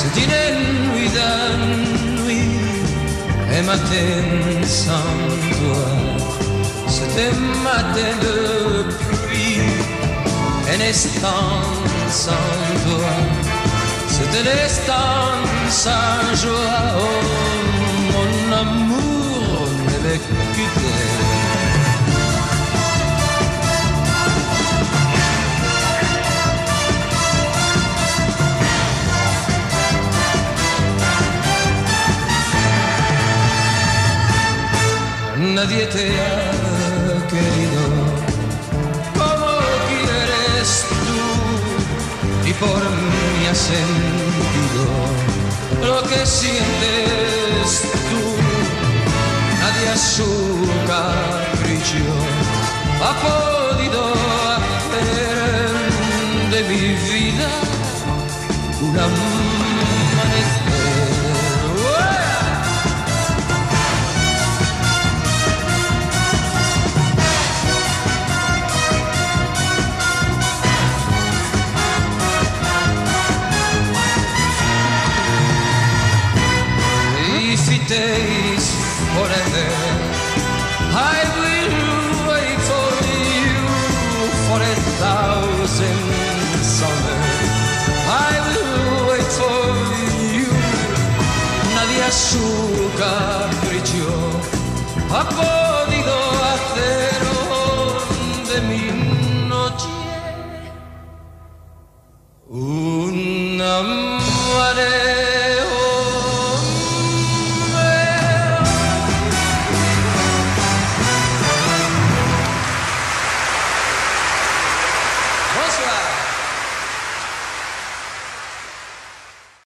dîner nuit à nuit, et matin sans toi, c'était matin de pluie, un instant sans toi, c'était l'instant sans joie. Oh, mon amour n'avait que t'aimer. Nadie te ha querido como quieres tú, y por mí has sentido lo que sientes tú. Nadie a su capricho ha podido hacer de mi vida un amanecer. Days forever, I will wait for you for 1,000 summers. I will wait for you. Nadie a su capricho ha podido hacer de mi noche una manera. Bonsoir.